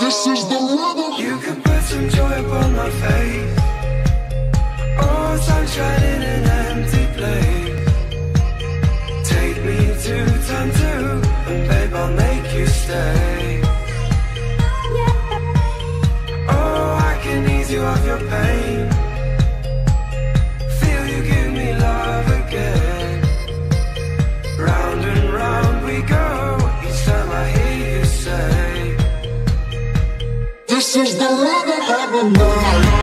This is the rhythm. You can put some joy upon my face. Oh, sunshine in an empty place. Take me to time 2, and babe, I'll make you stay. Oh, I can ease you of your pain. Feel you give me love again. Round and round we go, each time I hear you say, This is the rhythm of the night.